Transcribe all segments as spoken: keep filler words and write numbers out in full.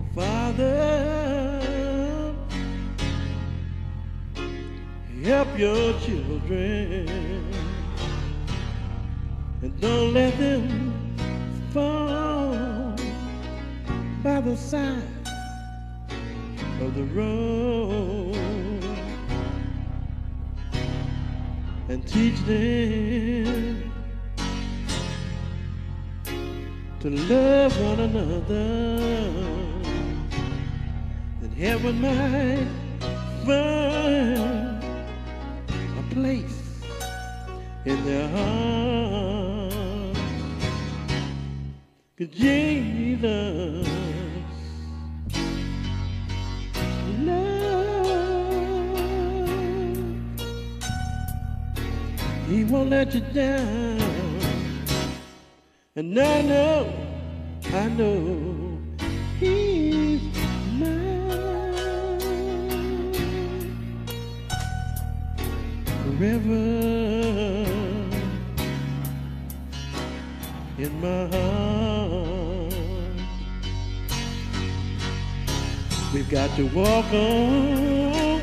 Father, help your children and don't let them fall by the side of the road, and teach them to love one another, that heaven might find a place in their hearts. 'Cause Jesus love, He won't let you down. And I know, I know He's mine forever in my heart. We've got to walk on,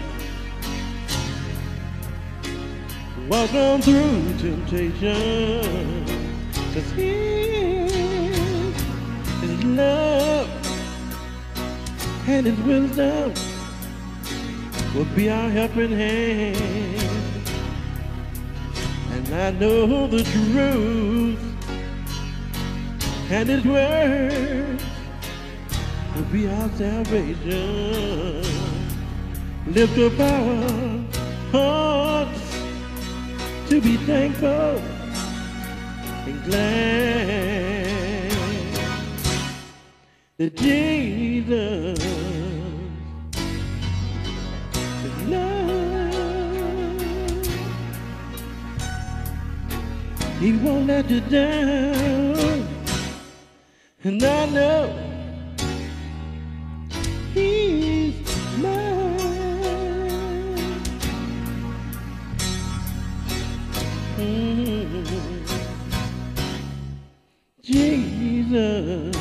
walk on through temptation, 'cause His, His love and His wisdom will be our helping hand. And I know the truth, and His word will be our salvation. Lift up our hearts to be thankful and glad that Jesus is love. He won't let you down, and I know He's mine. Mm-hmm. Jesus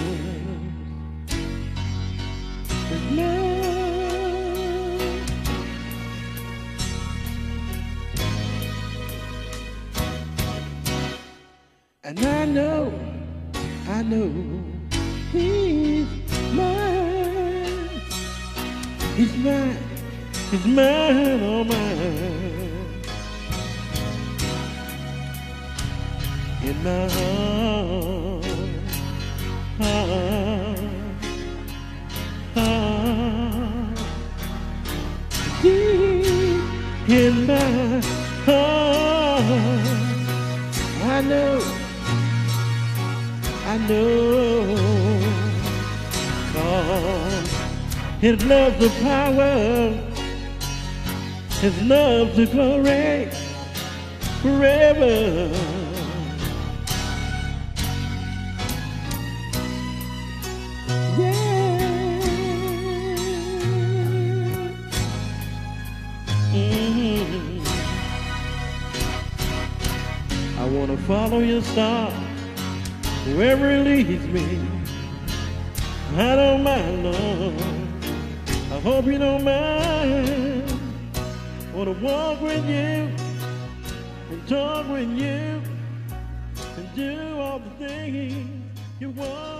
is love. And I know, I know He's mine. He's mine, He's mine, oh mine. In my heart, heart, heart, deep in my heart. I know, I know, 'cause His love's the power, His love's the glory forever. I wanna follow your star wherever it leads me. I don't mind, Lord. I hope you don't mind. Wanna walk with you and talk with you and do all the things you want.